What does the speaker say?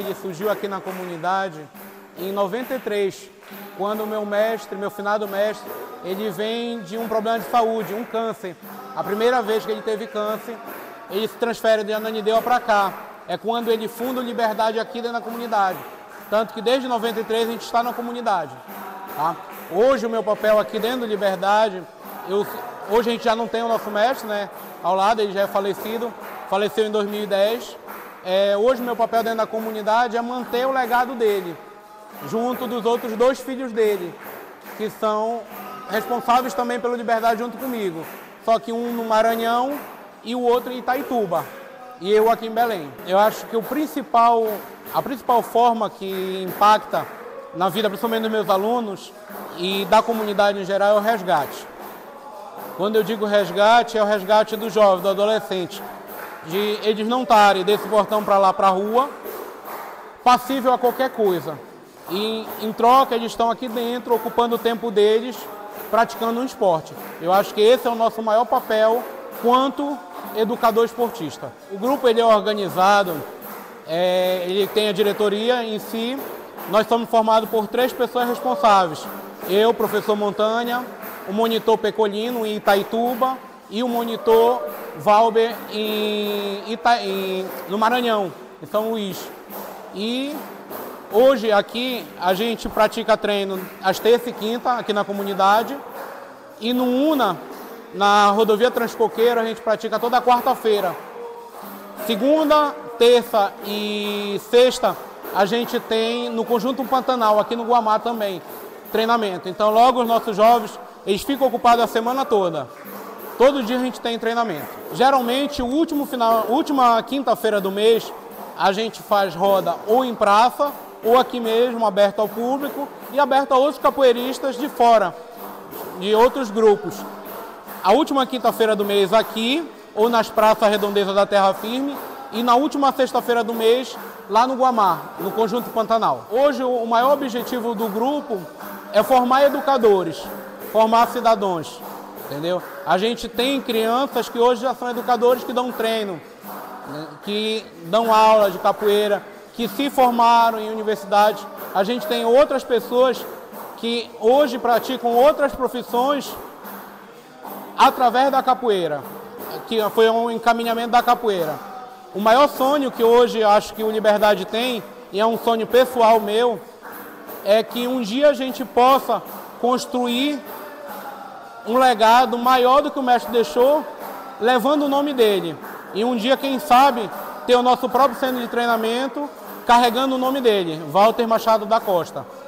ele surgiu aqui na comunidade em 93, quando meu finado mestre, ele vem de um problema de saúde, um câncer. A primeira vez que ele teve câncer, ele se transfere de Ananindeua para cá. É quando ele funda o Liberdade aqui dentro da comunidade. Tanto que desde 93 a gente está na comunidade. Tá? Hoje o meu papel aqui dentro do Liberdade, hoje a gente já não tem o nosso mestre, né? Ao lado, ele já é falecido, faleceu em 2010. Hoje o meu papel dentro da comunidade é manter o legado dele, junto dos outros 2 filhos dele, que são responsáveis também pela Liberdade junto comigo. Só que um no Maranhão e o outro em Itaituba, e eu aqui em Belém. Eu acho que a principal forma que impacta na vida, principalmente dos meus alunos e da comunidade em geral, é o resgate. Quando eu digo resgate, é o resgate do jovem, do adolescente, de eles não estarem desse portão para lá, para a rua, passível a qualquer coisa. E em troca, eles estão aqui dentro, ocupando o tempo deles, praticando um esporte. Eu acho que esse é o nosso maior papel quanto educador esportista. O grupo ele é organizado, ele tem a diretoria em si. Nós somos formados por 3 pessoas responsáveis. Eu, professor Montanha, o monitor Pecolino em Itaituba e o monitor Valber no Maranhão, em São Luís. E hoje aqui a gente pratica treino às terça e quinta aqui na comunidade, e no UNA, na rodovia Transcoqueiro, a gente pratica toda quarta-feira. Segunda, terça e sexta a gente tem no Conjunto Pantanal, aqui no Guamá também, treinamento. Então logo os nossos jovens, eles ficam ocupados a semana toda. Todo dia a gente tem treinamento. Geralmente, última quinta-feira do mês, a gente faz roda ou em praça, ou aqui mesmo, aberto ao público, e aberto a outros capoeiristas de fora, de outros grupos. A última quinta-feira do mês aqui, ou nas praças redondezas da Terra Firme, e na última sexta-feira do mês, lá no Guamá, no Conjunto Pantanal. Hoje, o maior objetivo do grupo é formar educadores, formar cidadãos, entendeu? A gente tem crianças que hoje já são educadores que dão treino, né, que dão aula de capoeira, que se formaram em universidades. A gente tem outras pessoas que hoje praticam outras profissões através da capoeira, que foi um encaminhamento da capoeira. O maior sonho que hoje acho que o Liberdade tem, e é um sonho pessoal meu, é que um dia a gente possa construir um legado maior do que o mestre deixou, levando o nome dele. E um dia, quem sabe, ter o nosso próprio centro de treinamento carregando o nome dele, Walter Machado da Costa.